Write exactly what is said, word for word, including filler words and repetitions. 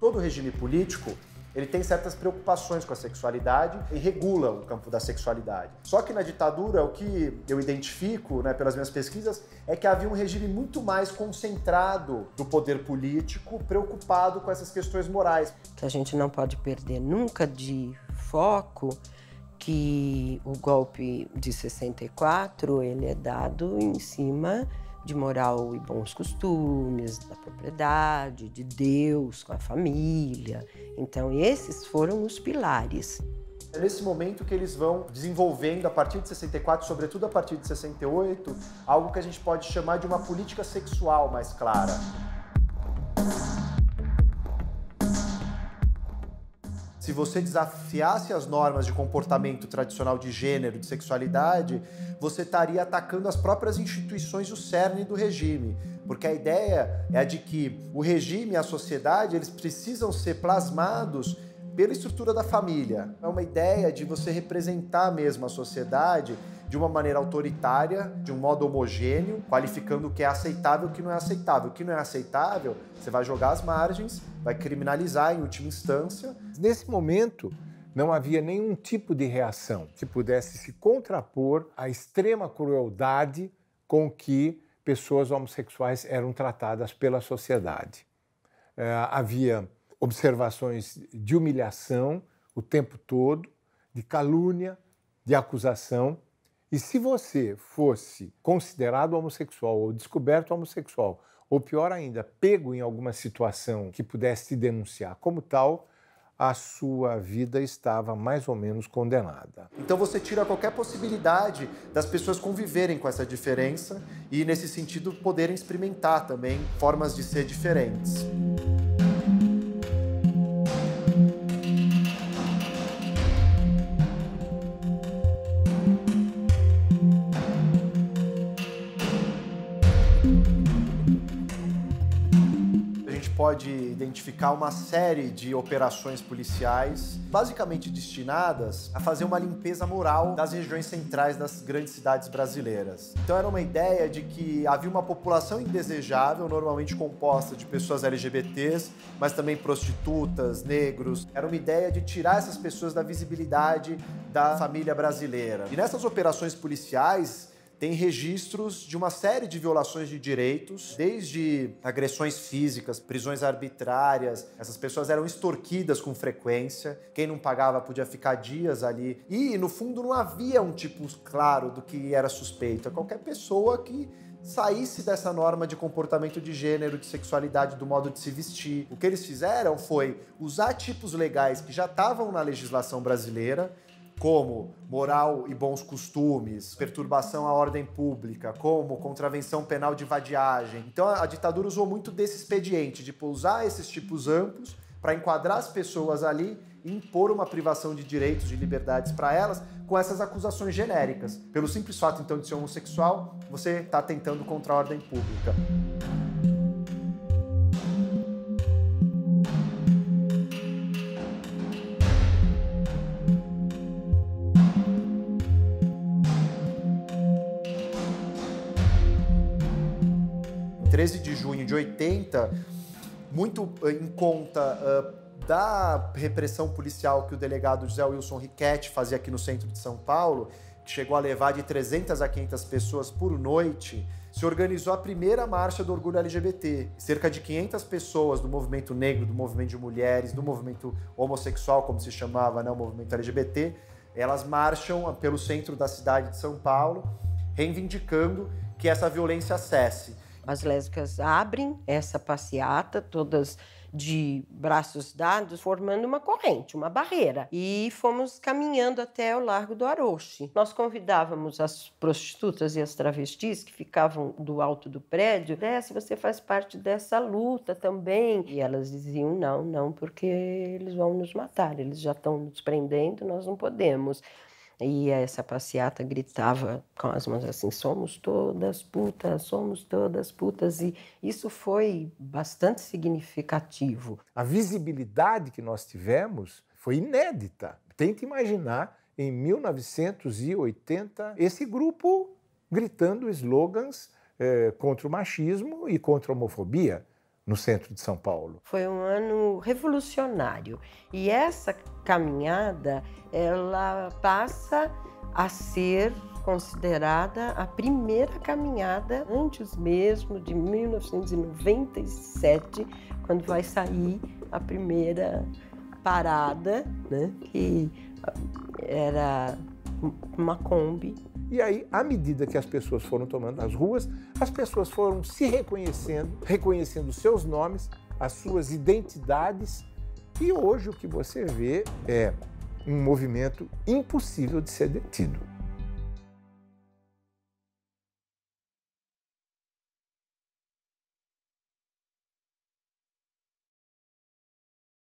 Todo regime político, ele tem certas preocupações com a sexualidade e regula o campo da sexualidade. Só que na ditadura, o que eu identifico, né, pelas minhas pesquisas, é que havia um regime muito mais concentrado do poder político, preocupado com essas questões morais. Que a gente não pode perder nunca de foco que o golpe de sessenta e quatro, ele é dado em cima de moral e bons costumes, da propriedade, de Deus, com a família. Então, esses foram os pilares. É nesse momento que eles vão desenvolvendo, a partir de sessenta e quatro, sobretudo a partir de sessenta e oito, algo que a gente pode chamar de uma política sexual mais clara. Se você desafiasse as normas de comportamento tradicional de gênero, de sexualidade, você estaria atacando as próprias instituições e o cerne do regime. Porque a ideia é a de que o regime e a sociedade, eles precisam ser plasmados pela estrutura da família. É uma ideia de você representar mesmo a sociedade de uma maneira autoritária, de um modo homogêneo, qualificando o que é aceitável e o que não é aceitável. O que não é aceitável, você vai jogar às margens, vai criminalizar em última instância. Nesse momento, não havia nenhum tipo de reação que pudesse se contrapor à extrema crueldade com que pessoas homossexuais eram tratadas pela sociedade. É, havia observações de humilhação o tempo todo, de calúnia, de acusação. E se você fosse considerado homossexual ou descoberto homossexual, ou pior ainda, pego em alguma situação que pudesse te denunciar como tal, a sua vida estava mais ou menos condenada. Então você tira qualquer possibilidade das pessoas conviverem com essa diferença e, nesse sentido, poderem experimentar também formas de ser diferentes. Pode identificar uma série de operações policiais basicamente destinadas a fazer uma limpeza moral das regiões centrais das grandes cidades brasileiras. Então era uma ideia de que havia uma população indesejável, normalmente composta de pessoas L G B Tês, mas também prostitutas, negros. Era uma ideia de tirar essas pessoas da visibilidade da família brasileira. E nessas operações policiais, tem registros de uma série de violações de direitos, desde agressões físicas, prisões arbitrárias. Essas pessoas eram extorquidas com frequência. Quem não pagava podia ficar dias ali. E, no fundo, não havia um tipo claro do que era suspeito. É qualquer pessoa que saísse dessa norma de comportamento de gênero, de sexualidade, do modo de se vestir. O que eles fizeram foi usar tipos legais que já estavam na legislação brasileira, como moral e bons costumes, perturbação à ordem pública, como contravenção penal de vadiagem. Então a ditadura usou muito desse expediente, de usar esses tipos amplos para enquadrar as pessoas ali e impor uma privação de direitos, de liberdades para elas, com essas acusações genéricas. Pelo simples fato, então, de ser homossexual, você está atentando contra a ordem pública. treze de junho de oitenta, muito em conta uh, da repressão policial que o delegado José Wilson Riquetti fazia aqui no centro de São Paulo, que chegou a levar de trezentas a quinhentas pessoas por noite, se organizou a primeira marcha do orgulho L G B T. Cerca de quinhentas pessoas do movimento negro, do movimento de mulheres, do movimento homossexual, como se chamava, né, o movimento L G B T, elas marcham pelo centro da cidade de São Paulo, reivindicando que essa violência cesse. As lésbicas abrem essa passeata, todas de braços dados, formando uma corrente, uma barreira. E fomos caminhando até o Largo do Arouche. Nós convidávamos as prostitutas e as travestis que ficavam do alto do prédio. Desce, você faz parte dessa luta também. E elas diziam, não, não, porque eles vão nos matar. Eles já estão nos prendendo, nós não podemos. E essa passeata gritava com as mãos assim, somos todas putas, somos todas putas. E isso foi bastante significativo. A visibilidade que nós tivemos foi inédita. Tente imaginar, em mil novecentos e oitenta, esse grupo gritando slogans eh, contra o machismo e contra a homofobia. no centro de São Paulo? Foi um ano revolucionário. E essa caminhada, ela passa a ser considerada a primeira caminhada, antes mesmo de mil novecentos e noventa e sete, quando vai sair a primeira parada, né, que era uma Kombi. E aí, à medida que as pessoas foram tomando as ruas, as pessoas foram se reconhecendo, reconhecendo seus nomes, as suas identidades, e hoje o que você vê é um movimento impossível de ser detido.